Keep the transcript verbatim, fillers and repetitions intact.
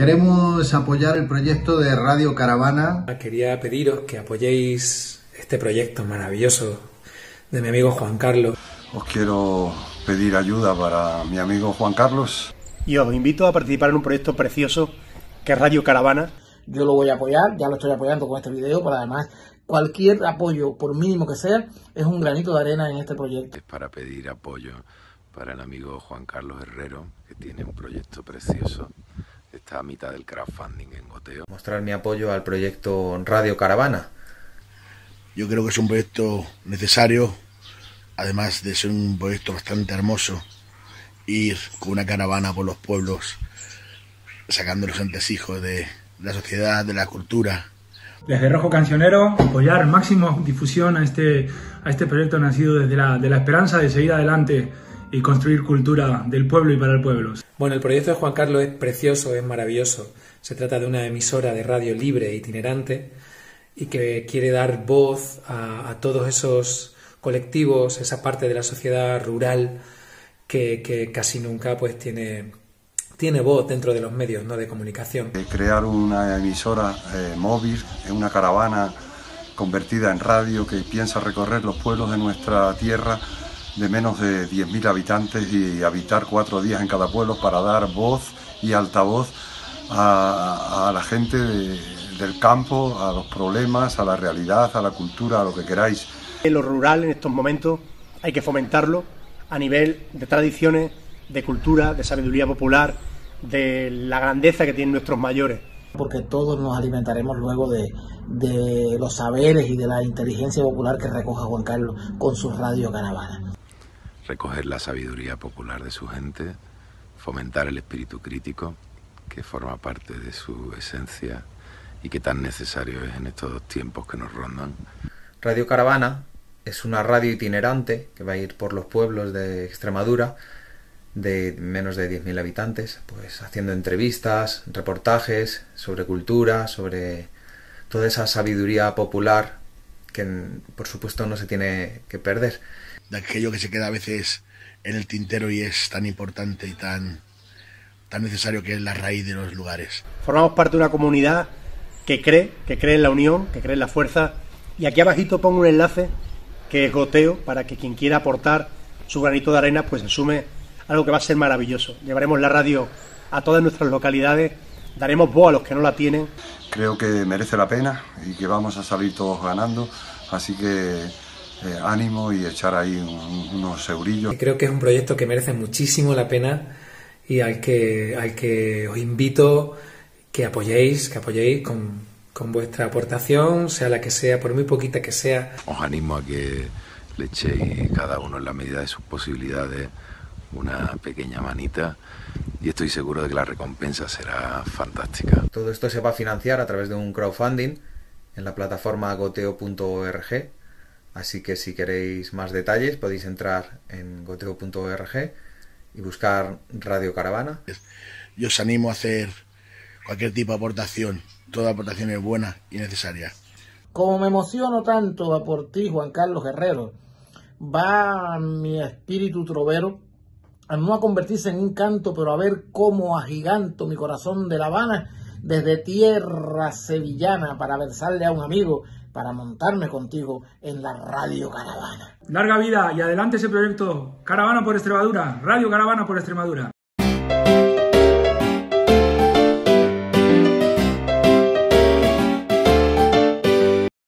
Queremos apoyar el proyecto de Radio Caravana. Quería pediros que apoyéis este proyecto maravilloso de mi amigo Juan Carlos. Os quiero pedir ayuda para mi amigo Juan Carlos. Y os invito a participar en un proyecto precioso que es Radio Caravana. Yo lo voy a apoyar, ya lo estoy apoyando con este video, pero además cualquier apoyo, por mínimo que sea, es un granito de arena en este proyecto. Es para pedir apoyo para el amigo Juan Carlos Herrero, que tiene un proyecto precioso. Está a mitad del crowdfunding en Goteo. Mostrar mi apoyo al proyecto Radio Caravana. Yo creo que es un proyecto necesario, además de ser un proyecto bastante hermoso, ir con una caravana por los pueblos, sacando los entresijos de la sociedad, de la cultura. Desde Rojo Cancionero, apoyar al máximo difusión a este, a este proyecto nacido desde la, de la esperanza de seguir adelante y construir cultura del pueblo y para el pueblo. Bueno, el proyecto de Juan Carlos es precioso, es maravilloso. Se trata de una emisora de radio libre e itinerante y que quiere dar voz a, a todos esos colectivos, esa parte de la sociedad rural que, que casi nunca pues tiene, tiene voz dentro de los medios, ¿no?, de comunicación. Crear una emisora eh, móvil, una caravana convertida en radio que piensa recorrer los pueblos de nuestra tierra de menos de diez mil habitantes y habitar cuatro días en cada pueblo para dar voz y altavoz a, a la gente de, del campo, a los problemas, a la realidad, a la cultura, a lo que queráis. Lo rural en estos momentos hay que fomentarlo a nivel de tradiciones, de cultura, de sabiduría popular, de la grandeza que tienen nuestros mayores. Porque todos nos alimentaremos luego de, de los saberes y de la inteligencia popular que recoja Juan Carlos con su Radio Caravana. Recoger la sabiduría popular de su gente, fomentar el espíritu crítico, que forma parte de su esencia y que tan necesario es en estos tiempos que nos rondan. Radio Caravana es una radio itinerante que va a ir por los pueblos de Extremadura de menos de diez mil habitantes, pues haciendo entrevistas, reportajes sobre cultura, sobre toda esa sabiduría popular que por supuesto no se tiene que perder. De aquello que se queda a veces en el tintero y es tan importante y tan, tan necesario, que es la raíz de los lugares. Formamos parte de una comunidad que cree, que cree en la unión, que cree en la fuerza, y aquí abajito pongo un enlace que es Goteo, para que quien quiera aportar su granito de arena pues se sume, algo que va a ser maravilloso. Llevaremos la radio a todas nuestras localidades, daremos voz a los que no la tienen. Creo que merece la pena y que vamos a salir todos ganando, así que eh, ánimo y echar ahí un, unos eurillos. Creo que es un proyecto que merece muchísimo la pena y al que, al que os invito que apoyéis, que apoyéis con, con vuestra aportación, sea la que sea, por muy poquita que sea. Os animo a que le echéis cada uno en la medida de sus posibilidades una pequeña manita y estoy seguro de que la recompensa será fantástica. Todo esto se va a financiar a través de un crowdfunding en la plataforma goteo punto org, así que si queréis más detalles podéis entrar en goteo punto org y buscar Radio Caravana. Yo os animo a hacer cualquier tipo de aportación, toda aportación es buena y necesaria. Como me emociono tanto por ti, Juan Carlos Herrero, va mi espíritu trovero a no a convertirse en un canto, pero a ver cómo agiganto mi corazón de La Habana desde tierra sevillana para versarle a un amigo, para montarme contigo en la Radio Caravana. Larga vida y adelante ese proyecto. Caravana por Extremadura, Radio Caravana por Extremadura.